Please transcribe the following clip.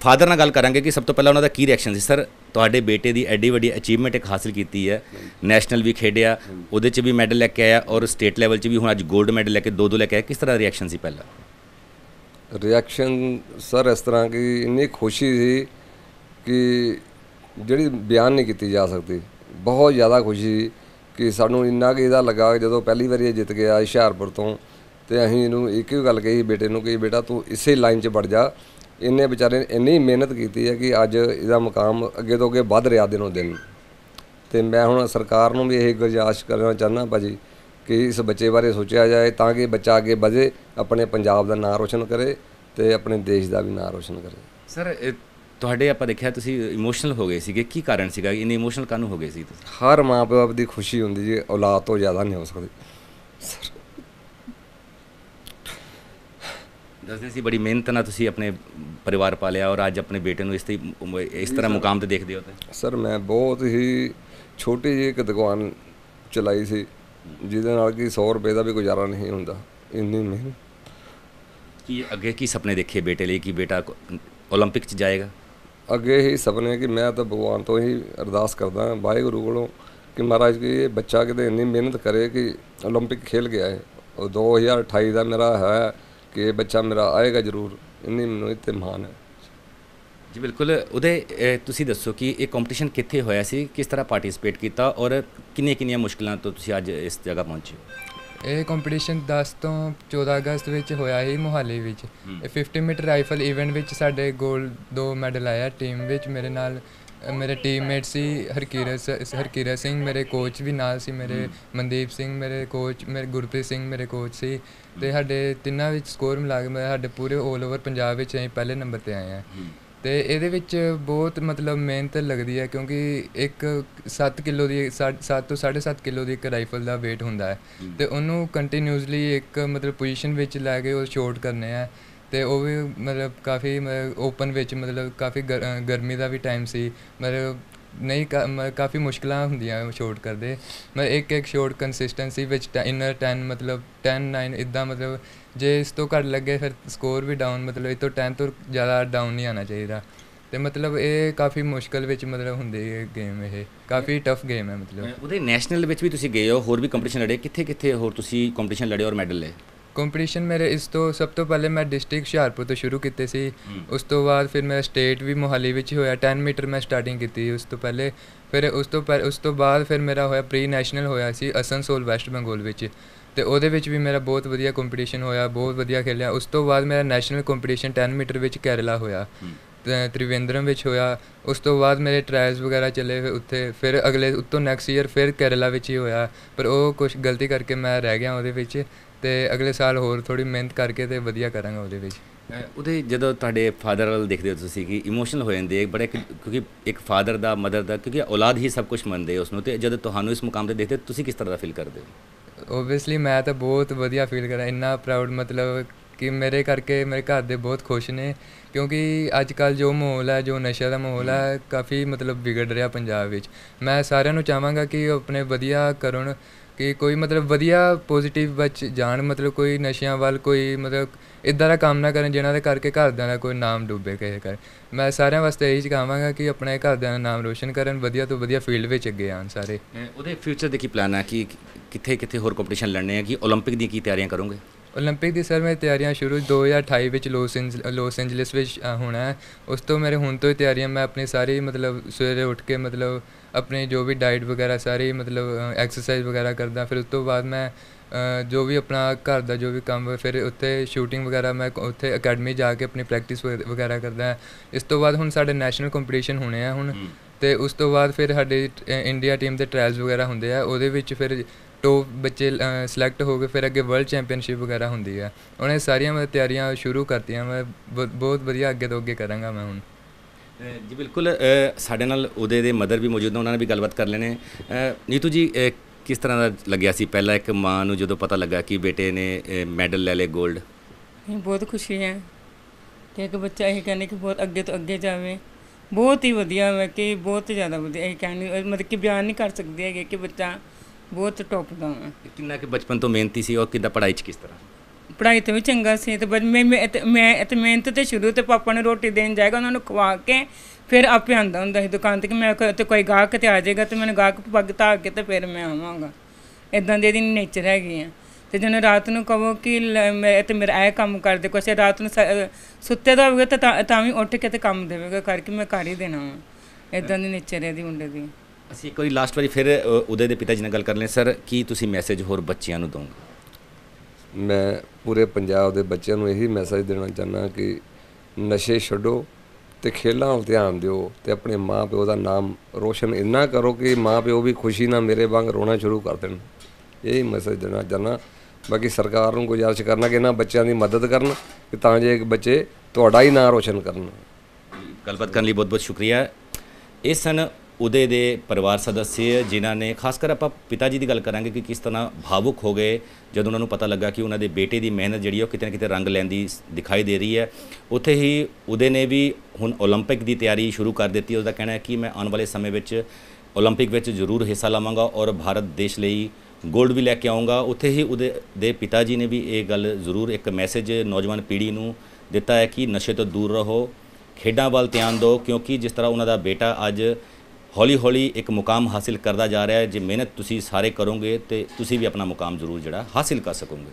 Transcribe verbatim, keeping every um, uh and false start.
Father ਨਾਲ ਗੱਲ ਕਰਾਂਗੇ ਕਿ ਸਭ ਤੋਂ ਪਹਿਲਾਂ ਉਹਨਾਂ ਦਾ ਕੀ ਰਿਐਕਸ਼ਨ ਸੀ। ਸਰ, ਤੁਹਾਡੇ ਬੇਟੇ ਦੀ ਐਡੀ ਵੱਡੀ ਅਚੀਵਮੈਂਟ ਇੱਕ ਹਾਸਿਲ ਕੀਤੀ ਹੈ, ਨੈਸ਼ਨਲ ਵੀ ਖੇਡਿਆ, ਉਹਦੇ 'ਚ ਵੀ ਮੈਡਲ ਲੈ ਕੇ ਆਇਆ ਔਰ ਸਟੇਟ ਲੈਵਲ 'ਚ ਵੀ ਹੁਣ ਅੱਜ ਗੋਲਡ ਮੈਡਲ ਲੈ ਕੇ ਦੋ ਦੋ ਲੈ ਕੇ ਆਇਆ, ਕਿਸ ਤਰ੍ਹਾਂ ਰਿਐਕਸ਼ਨ ਸੀ ਪਹਿਲਾਂ? ਰਿਐਕਸ਼ਨ ਸਰ ਇਸ ਤਰ੍ਹਾਂ ਕਿ ਇੰਨੀ ਖੁਸ਼ੀ ਸੀ ਕਿ ਜਿਹੜੀ ਬਿਆਨ ਨਹੀਂ ਕੀਤੀ ਜਾ ਸਕਦੀ। ਬਹੁਤ ਜ਼ਿਆਦਾ ਖੁਸ਼ੀ ਸੀ ਕਿ ਸਾਨੂੰ ਇੰਨਾ ਕੁ ਇਹਦਾ ਲੱਗਾ ਜਦੋਂ ਪਹਿਲੀ ਵਾਰੀ ਇਹ ਜਿੱਤ ਗਿਆ ਹੁਸ਼ਿਆਰਪੁਰ ਤੋਂ, ਅਤੇ ਅਸੀਂ ਇਹਨੂੰ ਇੱਕ ਹੀ ਗੱਲ ਕਹੀ ਬੇਟੇ ਨੂੰ ਕਿ ਬੇਟਾ ਤੂੰ ਇਸੇ ਲਾਈਨ 'ਚ ਵੜ ਜਾ। ਇਹਨੇ ਵਿਚਾਰੇ ਨੇ ਇੰਨੀ ਮਿਹਨਤ ਕੀਤੀ ਹੈ ਕਿ ਅੱਜ ਇਹਦਾ ਮੁਕਾਮ ਅੱਗੇ ਤੋਂ ਅੱਗੇ ਵੱਧ ਰਿਹਾ ਦਿਨੋਂ ਦਿਨ। ਅਤੇ ਮੈਂ ਹੁਣ ਸਰਕਾਰ ਨੂੰ ਵੀ ਇਹ ਗੁਜ਼ਾਰਿਸ਼ ਕਰਨਾ ਚਾਹੁੰਦਾ ਭਾਜੀ ਕਿ ਇਸ ਬੱਚੇ ਬਾਰੇ ਸੋਚਿਆ ਜਾਏ ਤਾਂ ਕਿ ਬੱਚਾ ਅੱਗੇ ਵਧੇ, ਆਪਣੇ ਪੰਜਾਬ ਦਾ ਨਾਂ ਰੋਸ਼ਨ ਕਰੇ ਅਤੇ ਆਪਣੇ ਦੇਸ਼ ਦਾ ਵੀ ਨਾਂ ਰੋਸ਼ਨ ਕਰੇ। ਸਰ, ਤੁਹਾਡੇ ਆਪਾਂ ਦੇਖਿਆ ਤੁਸੀਂ ਇਮੋਸ਼ਨਲ ਹੋ ਗਏ ਸੀਗੇ, ਕੀ ਕਾਰਨ ਸੀਗਾ, ਇੰਨੇ ਇਮੋਸ਼ਨਲ ਕਾਹਨੂੰ ਹੋ ਗਏ ਸੀ ਤੁਸੀਂ? ਹਰ ਮਾਂ ਪਿਓ ਦੀ ਖੁਸ਼ੀ ਹੁੰਦੀ ਜੀ, ਔਲਾਦ ਤੋਂ ਜ਼ਿਆਦਾ ਨਹੀਂ ਹੋ ਸਕਦੀ ਸਰ। ਦੱਸਦੇ ਸੀ ਬੜੀ ਮਿਹਨਤ ਨਾਲ ਤੁਸੀਂ ਆਪਣੇ ਪਰਿਵਾਰ ਪਾਲਿਆ ਔਰ ਅੱਜ ਆਪਣੇ ਬੇਟੇ ਨੂੰ ਇਸ ਤੇ ਇਸ ਤਰ੍ਹਾਂ ਮੁਕਾਮ 'ਤੇ ਦੇਖਦੇ ਹੋ? ਤਾਂ ਸਰ ਮੈਂ ਬਹੁਤ ਹੀ ਛੋਟੀ ਜਿਹੀ ਇੱਕ ਦੁਕਾਨ ਚਲਾਈ ਸੀ ਜਿਹਦੇ ਨਾਲ ਕਿ ਸੌ ਰੁਪਏ ਦਾ ਵੀ ਗੁਜ਼ਾਰਾ ਨਹੀਂ ਹੁੰਦਾ, ਇੰਨੀ ਮਿਹਨਤ। ਕੀ ਅੱਗੇ ਕੀ ਸੁਪਨੇ ਦੇਖੇ ਬੇਟੇ ਲਈ ਕਿ ਬੇਟਾ ਓਲੰਪਿਕ 'ਚ ਜਾਏਗਾ? ਅੱਗੇ ਹੀ ਸੁਪਨੇ ਕਿ ਮੈਂ ਤਾਂ ਭਗਵਾਨ ਤੋਂ ਹੀ ਅਰਦਾਸ ਕਰਦਾ ਵਾਹਿਗੁਰੂ ਕੋਲੋਂ ਕਿ ਮਹਾਰਾਜ ਕਿ ਇਹ ਬੱਚਾ ਕਿਤੇ ਇੰਨੀ ਮਿਹਨਤ ਕਰੇ ਕਿ ਓਲੰਪਿਕ ਖੇਲ ਗਿਆ ਹੈ। ਉਹ ਦੋ ਹਜ਼ਾਰ ਅਠਾਈ ਦਾ ਮੇਰਾ ਹੈ ਕਿ ਇਹ ਬੱਚਾ ਮੇਰਾ ਆਏਗਾ ਜ਼ਰੂਰ, ਇੰਨੀ ਮੈਨੂੰ ਇੱਥੇ ਮਾਣ ਹੈ ਜੀ। ਬਿਲਕੁਲ। ਉਹਦੇ ਤੁਸੀਂ ਦੱਸੋ ਕਿ ਇਹ ਕੰਪੀਟੀਸ਼ਨ ਕਿੱਥੇ ਹੋਇਆ ਸੀ, ਕਿਸ ਤਰ੍ਹਾਂ ਪਾਰਟੀਸਪੇਟ ਕੀਤਾ ਔਰ ਕਿੰਨੀਆਂ ਕਿੰਨੀਆਂ ਮੁਸ਼ਕਿਲਾਂ ਤੋਂ ਤੁਸੀਂ ਅੱਜ ਇਸ ਜਗ੍ਹਾ ਪਹੁੰਚੇ ਹੋ? ਇਹ ਕੰਪੀਟੀਸ਼ਨ ਦਸ ਤੋਂ ਚੌਦਾਂ ਅਗਸਤ ਵਿੱਚ ਹੋਇਆ ਸੀ ਮੋਹਾਲੀ ਵਿੱਚ। ਇਹ ਫਿਫਟੀ ਮੀਟਰ ਰਾਈਫਲ ਇਵੈਂਟ ਵਿੱਚ ਸਾਡੇ ਗੋਲਡ ਦੋ ਮੈਡਲ ਆਇਆ ਟੀਮ ਵਿੱਚ। ਮੇਰੇ ਨਾਲ ਮੇਰੇ ਟੀਮਮੇਟ ਸੀ ਹਰਕੀਰਤ ਹਰਕੀਰਤ ਸਿੰਘ, ਮੇਰੇ ਕੋਚ ਵੀ ਨਾਲ ਸੀ, ਮੇਰੇ ਮਨਦੀਪ ਸਿੰਘ ਮੇਰੇ ਕੋਚ, ਮੇਰੇ ਗੁਰਪ੍ਰੀਤ ਸਿੰਘ ਮੇਰੇ ਕੋਚ ਸੀ। ਅਤੇ ਸਾਡੇ ਤਿੰਨਾਂ ਵਿੱਚ ਸਕੋਰ ਮਿਲਾ ਕੇ ਸਾਡੇ ਪੂਰੇ ਆਲ ਓਵਰ ਪੰਜਾਬ ਵਿੱਚ ਅਸੀਂ ਪਹਿਲੇ ਨੰਬਰ 'ਤੇ ਆਏ ਹਾਂ। ਅਤੇ ਇਹਦੇ ਵਿੱਚ ਬਹੁਤ ਮਤਲਬ ਮਿਹਨਤ ਲੱਗਦੀ ਹੈ ਕਿਉਂਕਿ ਇੱਕ ਸੱਤ ਕਿੱਲੋ ਦੀ ਸੱਤ ਤੋਂ ਸਾਢੇ ਸੱਤ ਕਿੱਲੋ ਦੀ ਇੱਕ ਰਾਈਫਲ ਦਾ ਵੇਟ ਹੁੰਦਾ ਹੈ ਅਤੇ ਉਹਨੂੰ ਕੰਟੀਨਿਊਸਲੀ ਇੱਕ ਮਤਲਬ ਪੋਜੀਸ਼ਨ ਵਿੱਚ ਲੈ ਕੇ ਉਹ ਸ਼ੋਟ ਕਰਨੇ ਆ। ਅਤੇ ਉਹ ਵੀ ਮਤਲਬ ਕਾਫੀ ਮਤਲਬ ਓਪਨ ਵਿੱਚ ਮਤਲਬ ਕਾਫੀ ਗਰ ਗਰਮੀ ਦਾ ਵੀ ਟਾਈਮ ਸੀ, ਮਤਲਬ ਨਹੀਂ ਕਾ ਕਾਫੀ ਮੁਸ਼ਕਿਲਾਂ ਹੁੰਦੀਆਂ ਸ਼ੋਟ ਕਰਦੇ। ਮਤਲਬ ਇੱਕ ਇੱਕ ਸ਼ੋਟ ਕੰਸਿਸਟੈਂਸੀ ਵਿੱਚ ਇਨਰ ਟੈਨ ਮਤਲਬ ਟੈਨ ਨਾਈਨ ਇੱਦਾਂ, ਮਤਲਬ ਜੇ ਇਸ ਤੋਂ ਘੱਟ ਲੱਗੇ ਫਿਰ ਸਕੋਰ ਵੀ ਡਾਊਨ, ਮਤਲਬ ਇਸ ਤੋਂ ਟੈਨ ਤੋਂ ਜ਼ਿਆਦਾ ਡਾਊਨ ਨਹੀਂ ਆਉਣਾ ਚਾਹੀਦਾ। ਅਤੇ ਮਤਲਬ ਇਹ ਕਾਫੀ ਮੁਸ਼ਕਿਲ ਵਿੱਚ ਮਤਲਬ ਹੁੰਦੀ ਹੈ ਗੇਮ, ਇਹ ਕਾਫੀ ਟਫ ਗੇਮ ਹੈ। ਮਤਲਬ ਉਹਦੇ ਨੈਸ਼ਨਲ ਵਿੱਚ ਵੀ ਤੁਸੀਂ ਗਏ ਹੋ, ਹੋਰ ਵੀ ਕੰਪੀਟੀਸ਼ਨ ਲੜੇ, ਕਿੱਥੇ ਕਿੱਥੇ ਹੋਰ ਤੁਸੀਂ ਕੰਪੀਟੀਸ਼ਨ ਲੜੇ ਔਰ ਮੈਡਲ ਲਏ? ਕੰਪੀਟੀਸ਼ਨ ਮੇਰੇ ਇਸ ਤੋਂ ਸਭ ਤੋਂ ਪਹਿਲੇ ਮੈਂ ਡਿਸਟ੍ਰਿਕਟ ਹੁਸ਼ਿਆਰਪੁਰ ਤੋਂ ਸ਼ੁਰੂ ਕੀਤੇ ਸੀ। ਉਸ ਤੋਂ ਬਾਅਦ ਫਿਰ ਮੇਰਾ ਸਟੇਟ ਵੀ ਮੋਹਾਲੀ ਵਿੱਚ ਹੋਇਆ, ਟੈਨ ਮੀਟਰ ਮੈਂ ਸਟਾਰਟਿੰਗ ਕੀਤੀ ਉਸ ਤੋਂ ਪਹਿਲੇ। ਫਿਰ ਉਸ ਤੋਂ ਪਹਿ ਉਸ ਤੋਂ ਬਾਅਦ ਫਿਰ ਮੇਰਾ ਹੋਇਆ ਪ੍ਰੀ ਨੈਸ਼ਨਲ ਹੋਇਆ ਸੀ ਅਸਨਸੋਲ ਵੈਸਟ ਬੰਗਾਲ ਵਿੱਚ, ਅਤੇ ਉਹਦੇ ਵਿੱਚ ਵੀ ਮੇਰਾ ਬਹੁਤ ਵਧੀਆ ਕੰਪੀਟੀਸ਼ਨ ਹੋਇਆ, ਬਹੁਤ ਵਧੀਆ ਖੇਲਿਆ। ਉਸ ਤੋਂ ਬਾਅਦ ਮੇਰਾ ਨੈਸ਼ਨਲ ਕੰਪੀਟੀਸ਼ਨ ਟੈਨ ਮੀਟਰ ਵਿੱਚ ਕੇਰਲਾ ਹੋਇਆ, ਤ੍ਰਿਵੇਂਦਰਮ ਵਿੱਚ ਹੋਇਆ। ਉਸ ਤੋਂ ਬਾਅਦ ਮੇਰੇ ਟਰਾਇਲਸ ਵਗੈਰਾ ਚੱਲੇ ਉੱਥੇ, ਫਿਰ ਅਗਲੇ ਉੱਤੋਂ ਨੈਕਸਟ ਈਅਰ ਫਿਰ ਕੇਰਲਾ ਵਿੱਚ ਹੀ ਹੋਇਆ, ਪਰ ਉਹ ਕੁਛ ਗਲਤੀ ਕਰਕੇ ਮੈਂ ਰਹਿ ਗਿਆ ਉਹਦੇ ਵਿੱਚ। ਅਤੇ ਅਗਲੇ ਸਾਲ ਹੋਰ ਥੋੜ੍ਹੀ ਮਿਹਨਤ ਕਰਕੇ ਅਤੇ ਵਧੀਆ ਕਰਾਂਗਾ ਉਹਦੇ ਵਿੱਚ। ਉਹਦੇ ਜਦੋਂ ਤੁਹਾਡੇ ਫਾਦਰ ਵੱਲ ਦੇਖਦੇ ਹੋ ਤੁਸੀਂ ਕਿ ਇਮੋਸ਼ਨਲ ਹੋ ਜਾਂਦੇ ਬੜੇ, ਕਿਉਂਕਿ ਇੱਕ ਫਾਦਰ ਦਾ ਮਦਰ ਦਾ, ਕਿਉਂਕਿ ਔਲਾਦ ਹੀ ਸਭ ਕੁਛ ਮੰਨਦੇ ਉਸਨੂੰ, ਅਤੇ ਜਦੋਂ ਤੁਹਾਨੂੰ ਇਸ ਮੁਕਾਮ 'ਤੇ ਦੇਖਦੇ ਤੁਸੀਂ ਕਿਸ ਤਰ੍ਹਾਂ ਦਾ ਫੀਲ ਕਰਦੇ ਹੋ? ਓਬਵੀਅਸਲੀ ਮੈਂ ਤਾਂ ਬਹੁਤ ਵਧੀਆ ਫੀਲ ਕਰਾਂ, ਇੰਨਾ ਪ੍ਰਾਊਡ, ਮਤਲਬ ਕਿ ਮੇਰੇ ਕਰਕੇ ਮੇਰੇ ਘਰ ਦੇ ਬਹੁਤ ਖੁਸ਼ ਨੇ ਕਿਉਂਕਿ ਅੱਜ ਕੱਲ੍ਹ ਜੋ ਮਾਹੌਲ ਹੈ, ਜੋ ਨਸ਼ੇ ਦਾ ਮਾਹੌਲ ਹੈ, ਕਾਫੀ ਮਤਲਬ ਵਿਗੜ ਰਿਹਾ ਪੰਜਾਬ ਵਿੱਚ। ਮੈਂ ਸਾਰਿਆਂ ਨੂੰ ਚਾਹਾਂਗਾ ਕਿ ਉਹ ਆਪਣੇ ਵਧੀਆ ਕਰਨ, ਕਿ ਕੋਈ ਮਤਲਬ ਵਧੀਆ ਪੋਜ਼ੀਟਿਵ ਵਿੱਚ ਜਾਣ, ਮਤਲਬ ਕੋਈ ਨਸ਼ਿਆਂ ਵੱਲ ਕੋਈ ਮਤਲਬ ਇੱਦਾਂ ਦਾ ਕੰਮ ਨਾ ਕਰਨ ਜਿਹਨਾਂ ਦੇ ਕਰਕੇ ਘਰਦਿਆਂ ਦਾ ਕੋਈ ਨਾਮ ਡੁੱਬੇ ਕਿਸੇ ਕਰ। ਮੈਂ ਸਾਰਿਆਂ ਵਾਸਤੇ ਇਹੀ ਚਾਹਾਂਗਾ ਕਿ ਆਪਣੇ ਘਰਦਿਆਂ ਦਾ ਨਾਮ ਰੋਸ਼ਨ ਕਰਨ, ਵਧੀਆ ਤੋਂ ਵਧੀਆ ਫੀਲਡ ਵਿੱਚ ਅੱਗੇ ਆਉਣ ਸਾਰੇ। ਉਹਦੇ ਫਿਊਚਰ ਦੇ ਕੀ ਪਲਾਨ ਹੈ, ਕਿ ਕਿੱਥੇ ਕਿੱਥੇ ਹੋਰ ਕੰਪੀਟੀਸ਼ਨ ਲੜਨੇ ਆ, ਕਿ ਓਲੰਪਿਕ ਦੀ ਕੀ ਤਿਆਰੀਆਂ ਕਰੋਗੇ? ਓਲੰਪਿਕ ਦੀ ਸਰ ਮੇਰੀ ਤਿਆਰੀਆਂ ਸ਼ੁਰੂ ਦੋ ਹਜ਼ਾਰ ਅਠਾਈ ਵਿੱਚ ਲੋਸ ਇੰਜ ਲੋਸ ਐਂਜਲਸ ਵਿੱਚ ਹੋਣਾ ਹੈ। ਉਸ ਤੋਂ ਮੇਰੇ ਹੁਣ ਤੋਂ ਹੀ ਤਿਆਰੀਆਂ, ਮੈਂ ਆਪਣੀ ਸਾਰੀ ਮਤਲਬ ਸਵੇਰੇ ਉੱਠ ਕੇ ਮਤਲਬ ਆਪਣੀ ਜੋ ਵੀ ਡਾਈਟ ਵਗੈਰਾ ਸਾਰੀ ਮਤਲਬ ਐਕਸਰਸਾਈਜ਼ ਵਗੈਰਾ ਕਰਦਾ। ਫਿਰ ਉਸ ਤੋਂ ਬਾਅਦ ਮੈਂ ਜੋ ਵੀ ਆਪਣਾ ਘਰ ਦਾ ਜੋ ਵੀ ਕੰਮ, ਫਿਰ ਉੱਥੇ ਸ਼ੂਟਿੰਗ ਵਗੈਰਾ ਮੈਂ ਉੱਥੇ ਅਕੈਡਮੀ ਜਾ ਕੇ ਆਪਣੀ ਪ੍ਰੈਕਟਿਸ ਵਗੈਰਾ ਕਰਦਾ। ਇਸ ਤੋਂ ਬਾਅਦ ਹੁਣ ਸਾਡੇ ਨੈਸ਼ਨਲ ਕੰਪੀਟੀਸ਼ਨ ਹੋਣੇ ਆ ਹੁਣ, ਅਤੇ ਉਸ ਤੋਂ ਬਾਅਦ ਫਿਰ ਸਾਡੇ ਇੰਡੀਆ ਟੀਮ ਦੇ ਟਰਾਇਲਸ ਵਗੈਰਾ ਹੁੰਦੇ ਆ, ਉਹਦੇ ਵਿੱਚ ਫਿਰ ਟੋਪ ਬੱਚੇ ਸਿਲੈਕਟ ਹੋ ਕੇ ਫਿਰ ਅੱਗੇ ਵਰਲਡ ਚੈਂਪੀਅਨਸ਼ਿਪ ਵਗੈਰਾ ਹੁੰਦੀ ਹੈ। ਉਹਨੇ ਸਾਰੀਆਂ ਮੈਂ ਤਿਆਰੀਆਂ ਸ਼ੁਰੂ ਕਰਤੀਆਂ, ਮੈਂ ਬਹੁਤ ਵਧੀਆ ਅੱਗੇ ਤੋਂ ਅੱਗੇ ਕਰਾਂਗਾ ਮੈਂ ਹੁਣ। ਜੀ ਬਿਲਕੁਲ, ਸਾਡੇ ਨਾਲ ਉਹਦੇ ਦੇ ਮਦਰ ਵੀ ਮੌਜੂਦ ਨੇ, ਉਹਨਾਂ ਨਾਲ ਵੀ ਗੱਲਬਾਤ ਕਰ ਲੈਣੇ। ਨੀਤੂ ਜੀ, ਕਿਸ ਤਰ੍ਹਾਂ ਦਾ ਲੱਗਿਆ ਸੀ ਪਹਿਲਾਂ ਇੱਕ ਮਾਂ ਨੂੰ ਜਦੋਂ ਪਤਾ ਲੱਗਾ ਕਿ ਬੇਟੇ ਨੇ ਮੈਡਲ ਲੈ ਲਏ ਗੋਲਡ? ਬਹੁਤ ਖੁਸ਼ੀ ਹੈ ਕਿ ਇੱਕ ਬੱਚਾ ਇਹ ਕਹਿੰਦੇ ਕਿ ਬਹੁਤ ਅੱਗੇ ਤੋਂ ਅੱਗੇ ਜਾਵੇ, ਬਹੁਤ ਹੀ ਵਧੀਆ ਹੈ ਕਿ ਬਹੁਤ ਜ਼ਿਆਦਾ ਵਧੀਆ। ਇਹ ਕਹਿੰਦੇ ਮਤਲਬ ਕਿ ਬਿਆਨ ਨਹੀਂ ਕਰ ਸਕਦੇ ਹੈਗੇ ਕਿ ਬੱਚਾ ਬਹੁਤ ਟੌਪ ਦਾ ਹੈ। ਕਿੰਨਾ ਕਿ ਬਚਪਨ ਤੋਂ ਮਿਹਨਤੀ ਸੀ ਔਰ ਕਿੱਦਾਂ ਪੜ੍ਹਾਈ 'ਚ ਕਿਸ ਤਰ੍ਹਾਂ? ਪੜ੍ਹਾਈ ਤੇ ਵੀ ਚੰਗਾ ਸੀ ਤੇ ਬਸ ਮੈਂ ਮੈਂ ਤੇ ਮੈਂ ਤੇ ਮਿਹਨਤ ਤੇ ਸ਼ੁਰੂ ਤੇ ਪਾਪਾ ਨੂੰ ਰੋਟੀ ਦੇਣ ਜਾਏਗਾ ਉਹਨਾਂ ਨੂੰ ਖਵਾ ਕੇ ਫਿਰ ਆਪੇ ਆਉਂਦਾ ਹੁੰਦਾ ਸੀ ਦੁਕਾਨ ਤੇ ਕਿ ਮੈਂ ਕ- ਤੇ ਕੋਈ ਗਾਹਕ ਤੇ ਆ ਜਾਏਗਾ ਤੇ ਮੈਨੂੰ ਗਾਹਕ ਪੱਗ ਧਾ ਕੇ ਤੇ ਫਿਰ ਮੈਂ ਆਵਾਂਗਾ। ਇਦਾਂ ਦੀ ਇਹਦੀ ਨੇਚਰ ਹੈਗੀ ਆ। ਤੇ ਜਦੋਂ ਰਾਤ ਨੂੰ ਕਹੋ ਕਿ ਲੈ ਮੈਂ ਤੇ ਮੇਰਾ ਇਹ ਕੰਮ ਕਰ ਦੇ ਕੁਛ ਰਾਤ ਨੂੰ ਸ- ਸੁੱਤੇ ਦਾ ਹੋਵੇਗਾ ਤਾਂ ਤਾਂ- ਤਾਂ ਵੀ ਉੱਠ ਕੇ ਤੇ ਕੰਮ ਦੇਵੇਗਾ ਕਰਕੇ ਮੈਂ ਕਰ ਹੀ ਦੇਣਾ ਵਾ। ਇਦਾਂ ਦੀ ਨੇਚਰ ਹੈ ਇਹਦੀ ਮੁੰਡੇ ਦੀ। ਅਸੀਂ ਇੱਕ ਵਾਰੀ ਲਾਸਟ ਵਾਰੀ ਫਿਰ ਅ, ਉਦੇ ਦੇ ਪਿਤਾ ਜੀ ਨਾਲ ਗੱਲ ਕਰ ਲੈਂ ਸਰ, ਕੀ ਤੁਸੀਂ ਮੈਸੇਜ ਹੋਰ ਬੱਚਿਆਂ ਨੂੰ ਦੋਗੇ? ਮੈਂ ਪੂਰੇ ਪੰਜਾਬ ਦੇ ਬੱਚਿਆਂ ਨੂੰ ਇਹੀ ਮੈਸੇਜ ਦੇਣਾ ਚਾਹੁੰਦਾ ਕਿ ਨਸ਼ੇ ਛੱਡੋ ਤੇ ਖੇਡਾਂ ਵੱਲ ਧਿਆਨ ਦਿਓ ਤੇ ਆਪਣੇ ਮਾਂ ਪਿਓ ਦਾ ਨਾਮ ਰੋਸ਼ਨ ਇੰਨਾ ਕਰੋ ਕਿ ਮਾਂ ਪਿਓ ਵੀ ਖੁਸ਼ੀ ਨਾਲ ਮੇਰੇ ਵਾਂਗ ਰੋਣਾ ਸ਼ੁਰੂ ਕਰ ਦੇਣ। ਇਹੀ ਮੈਸੇਜ ਦੇਣਾ ਚਾਹੁੰਦਾ। ਬਾਕੀ ਸਰਕਾਰ ਨੂੰ ਗੁਜ਼ਾਰਿਸ਼ ਕਰਨਾ ਕਿ ਇਹਨਾਂ ਬੱਚਿਆਂ ਦੀ ਮਦਦ ਕਰਨ ਕਿ ਤਾਂ ਜੇ ਇੱਕ ਬੱਚੇ ਤੁਹਾਡਾ ਹੀ ਨਾਂ ਰੋਸ਼ਨ ਕਰਨ। ਗੱਲਬਾਤ ਕਰਨ ਲਈ ਬਹੁਤ ਬਹੁਤ ਸ਼ੁਕਰੀਆ। ਇਹ ਸਨ ਉਦੇ ਦੇ ਪਰਿਵਾਰ ਸਦੱਸਿਆ ਜਿਨ੍ਹਾਂ ਨੇ ਖਾਸ ਕਰ ਆਪਾਂ ਪਿਤਾ ਜੀ ਦੀ ਗੱਲ ਕਰਾਂਗੇ ਕਿ ਕਿਸ ਤਰ੍ਹਾਂ ਭਾਵੁਕ ਹੋ ਗਏ ਜਦੋਂ ਉਹਨਾਂ ਨੂੰ ਪਤਾ ਲੱਗਾ ਕਿ ਉਹਨਾਂ ਦੇ ਬੇਟੇ ਦੀ ਮਿਹਨਤ ਜਿਹੜੀ ਉਹ ਕਿਤੇ ਨਾ ਕਿਤੇ ਰੰਗ ਲੈਂਦੀ ਸ- ਦਿਖਾਈ ਦੇ ਰਹੀ ਹੈ। ਉੱਥੇ ਹੀ ਉਦੇ ਨੇ ਵੀ ਹੁਣ ਓਲੰਪਿਕ ਦੀ ਤਿਆਰੀ ਸ਼ੁਰੂ ਕਰ ਦਿੱਤੀ। ਉਹਦਾ ਕਹਿਣਾ ਹੈ ਕਿ ਮੈਂ ਆਉਣ ਵਾਲੇ ਸਮੇਂ ਵਿੱਚ ਓਲੰਪਿਕ ਵਿੱਚ ਜ਼ਰੂਰ ਹਿੱਸਾ ਲਵਾਂਗਾ ਔਰ ਭਾਰਤ ਦੇਸ਼ ਲਈ ਗੋਲਡ ਵੀ ਲੈ ਕੇ ਆਊਂਗਾ। ਉੱਥੇ ਹੀ ਉਹਦੇ ਦੇ ਪਿਤਾ ਜੀ ਨੇ ਵੀ ਇਹ ਗੱਲ ਜ਼ਰੂਰ ਇੱਕ ਮੈਸੇਜ ਨੌਜਵਾਨ ਪੀੜ੍ਹੀ ਨੂੰ ਦਿੱਤਾ ਹੈ ਕਿ ਨਸ਼ੇ ਤੋਂ ਦੂਰ ਰਹੋ, ਖੇਡਾਂ ਵੱਲ ਧਿਆਨ ਦਿਓ, ਕਿਉਂਕਿ ਜਿਸ ਤਰ੍ਹਾਂ ਉਹਨਾਂ ਦਾ ਬੇਟਾ ਅੱਜ ਹੌਲੀ ਹੌਲੀ ਇੱਕ ਮੁਕਾਮ ਹਾਸਿਲ ਕਰਦਾ ਜਾ ਰਿਹਾ ਹੈ। ਜੇ ਮਿਹਨਤ ਤੁਸੀਂ ਸਾਰੇ ਕਰੋਗੇ ਤੇ ਤੁਸੀਂ ਵੀ ਆਪਣਾ ਮੁਕਾਮ ਜ਼ਰੂਰ ਜਿਹੜਾ ਹਾਸਿਲ ਕਰ ਸਕੋਗੇ।